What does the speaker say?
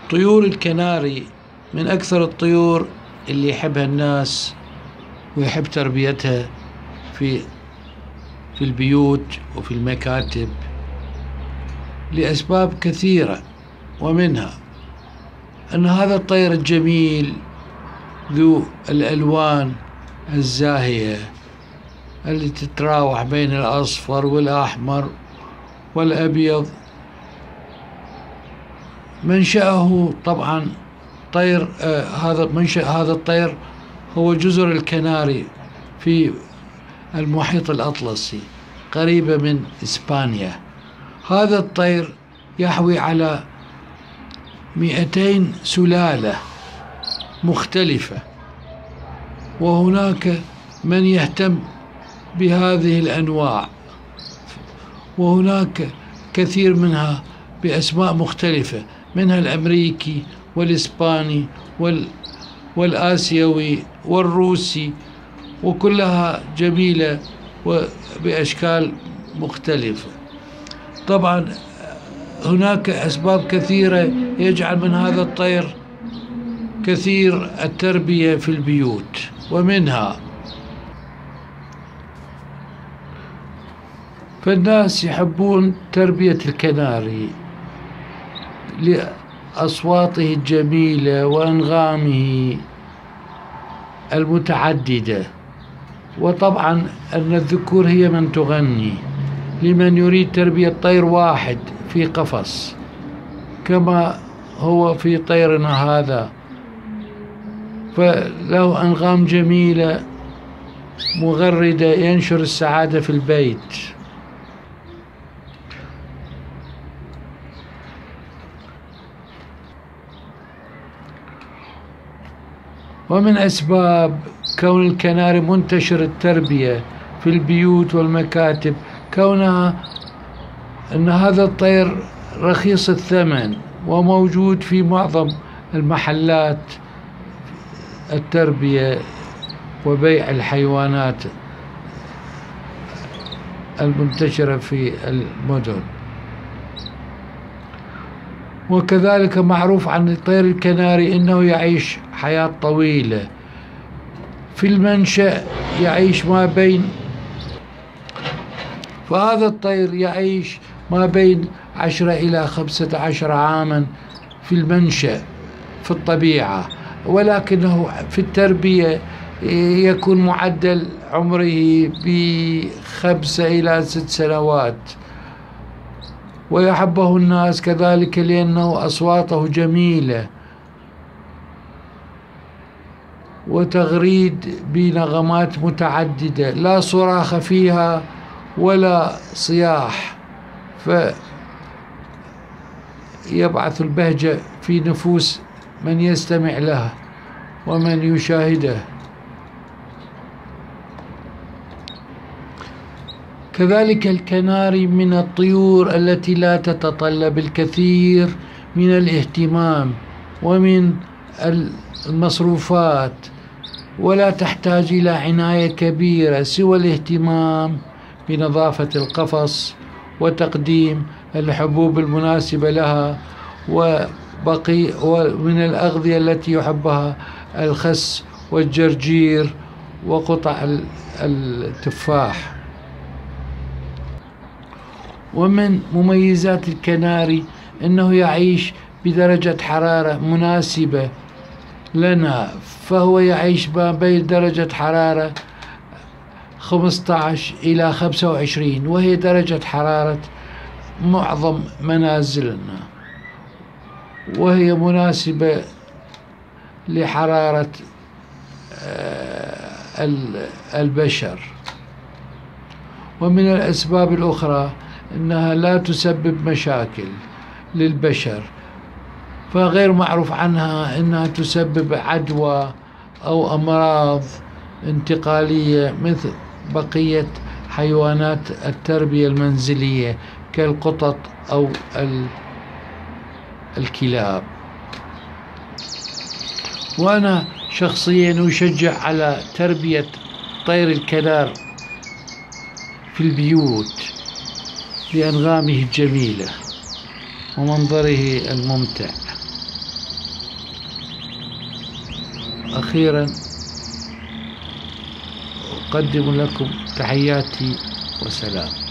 طيور الكناري من أكثر الطيور اللي يحبها الناس ويحب تربيتها في البيوت وفي المكاتب لأسباب كثيرة، ومنها أن هذا الطير الجميل ذو الألوان الزاهية اللي تتراوح بين الأصفر والأحمر والأبيض، منشأه طبعا طير منشأ هذا الطير هو جزر الكناري في المحيط الأطلسي قريبة من إسبانيا. هذا الطير يحوي على 200 سلالة مختلفة، وهناك من يهتم بهذه الأنواع، وهناك كثير منها بأسماء مختلفة، منها الأمريكي والإسباني والآسيوي والروسي، وكلها جميلة وبأشكال مختلفة. طبعا هناك أسباب كثيرة يجعل من هذا الطير كثير التربية في البيوت، ومنها فالناس يحبون تربية الكناري لأصواته الجميلة وأنغامه المتعددة، وطبعا أن الذكور هي من تغني لمن يريد تربية طير واحد في قفص كما هو في طيرنا هذا، فله أنغام جميلة مغردة ينشر السعادة في البيت. ومن أسباب كون الكناري منتشر التربية في البيوت والمكاتب كونها أن هذا الطير رخيص الثمن وموجود في معظم المحلات التربية وبيع الحيوانات المنتشرة في المدن. وكذلك معروف عن الطير الكناري أنه يعيش حياة طويلة. في المنشأ يعيش فهذا الطير يعيش ما بين 10 إلى 15 عاما في المنشأ في الطبيعة، ولكنه في التربية يكون معدل عمره ب5 إلى 6 سنوات. ويحبه الناس كذلك لأنه أصواته جميلة وتغريد بنغمات متعددة، لا صراخ فيها ولا صياح، فيبعث البهجة في نفوس من يستمع له ومن يشاهده. كذلك الكناري من الطيور التي لا تتطلب الكثير من الاهتمام ومن المصروفات، ولا تحتاج إلى عناية كبيرة سوى الاهتمام بنظافة القفص وتقديم الحبوب المناسبة لها ومن الأغذية التي يحبها الخس والجرجير وقطع التفاح. ومن مميزات الكناري أنه يعيش بدرجة حرارة مناسبة لنا، فهو يعيش ما بين درجة حرارة 15 إلى 25، وهي درجة حرارة معظم منازلنا، وهي مناسبة لحرارة البشر. ومن الأسباب الأخرى أنها لا تسبب مشاكل للبشر، فغير معروف عنها أنها تسبب عدوى أو أمراض انتقالية مثل بقية حيوانات التربية المنزلية كالقطط أو الكلاب. وأنا شخصيا أشجع على تربية طير الكنار في البيوت لأنغامه الجميلة ومنظره الممتع. أخيرا أقدم لكم تحياتي وسلام.